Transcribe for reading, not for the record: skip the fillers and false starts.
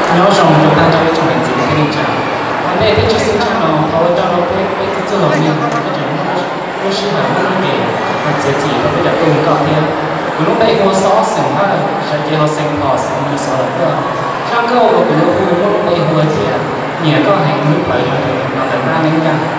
nhớ rằng chúng ta cho cái chuyện gì cái tình trạng vấn đề thì chỉ sinh ra nó thấu cho nó cái tự lòng mình cái chuyện nó sẽ là một cái mà chỉ và bây giờ tôi có thêm lúc đây tôi so sánh ha sẽ chỉ họ sánh họ sánh đi so là cơ trong câu của tôi lúc đây hồi thì nhiều có hành lúc vậy là nó là ra nên ra